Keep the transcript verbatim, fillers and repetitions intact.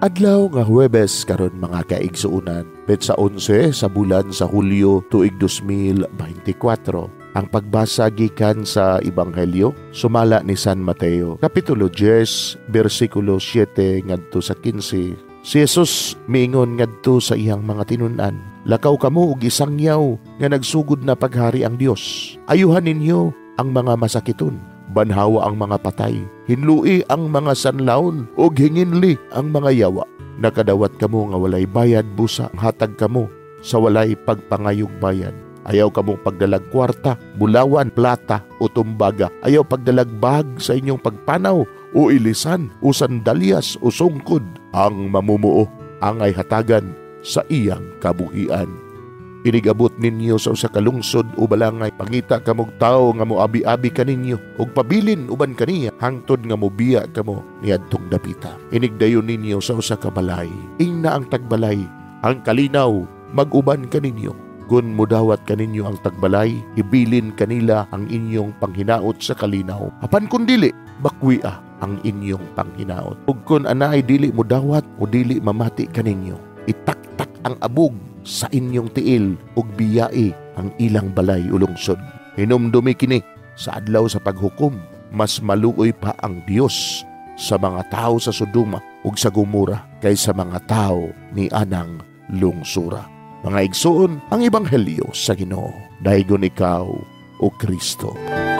Adlaw nga Huwebes karon mga kaigsuunan, petsa onse sa bulan sa Hulyo tuig dos mil beintikwatro. Ang pagbasa gikan sa Ebanghelyo sumala ni San Mateo, kapitulo ten, bersikulo seven ngadto sa quince. Si Jesus miingon ngadto sa iyang mga tinun-an, "Lakaw kamo og isangyaw nga nagsugod na paghari ang Dios. Ayuhan ninyo ang mga masakiton, banhawa ang mga patay, hinlui ang mga sanlaon, ug hinginli ang mga yawa. Nakadawat kamo nga walay bayad busa, hatag kamo sa walay pagpangayog bayad. Ayaw kamong pagdalag kwarta, bulawan, plata o tumbaga. Ayaw pagdalag bag sa inyong pagpanaw o ilisan o sandalyas o sungkod. Ang mamumuo angay hatagan sa iyang kabuhian. Inigabot ninyo sa usa ka lungsod o balangay, pangita kamog tao nga moabi-abi kaninyo ug pabilin uban kaniya hangtod nga mobiya kamo niadtong dapita. Inigdayon ninyo sa usa ka balay, ingna ang tagbalay, ang kalinaw mag-uban kaninyo. Kung mudawat kaninyo ang tagbalay, ibilin kanila ang inyong panghinaot sa kalinaw. Apan kun dili, bakwia ang inyong panghinaot. Ug kun anay dili mudawat o dili mamati kaninyo, itaktak ang abog sa inyong tiil ug biyai ang ilang balay o lungsod. Hinumdumi kini sa adlaw sa paghukom, mas maluoy pa ang Dios sa mga tao sa Sodoma ug sa Gomora kaysa mga tao ni anang lungsura." Mga igsoon, ang Ebanghelyo sa Ginoo. Daygon ikaw, O Kristo.